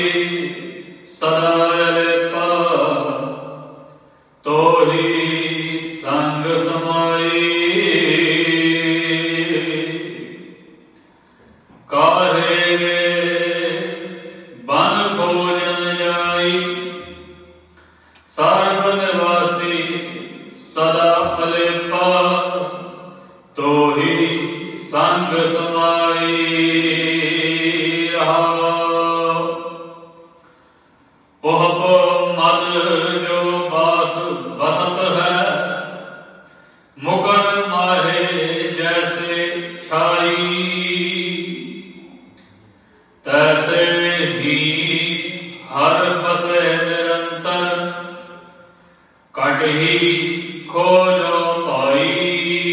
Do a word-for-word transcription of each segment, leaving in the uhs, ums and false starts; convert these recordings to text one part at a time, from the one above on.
सदा अलेपा, तो ही संग समाई। काहे बन खोजन जाई, सर्ब निवासी सदा अलेपा, तो ही संग समाई। पोहप मद जो बास बसत है, मुकर माहे जैसे छाई। तैसे ही हर बसे निरंतर, कट ही खोजो पाई।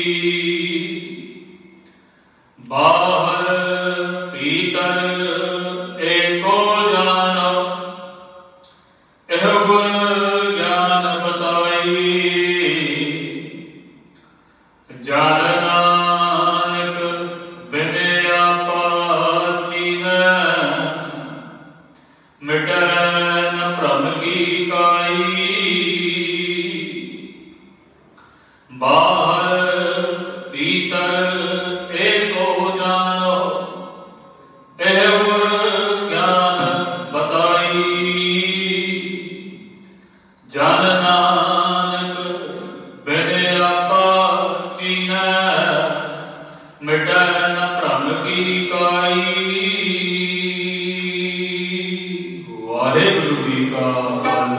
बाहर भीतर एको जानो, एह गुण ज्ञान बताई। जन नानक बिन आपा चीनै, मिटै न भ्रम की काई। बाहर भीतर एको जानो, एह गुण ज्ञान बताई। जन नानक बिन आपा चीनै, मिटै न भ्रम की काई। वाहिगुरु जी का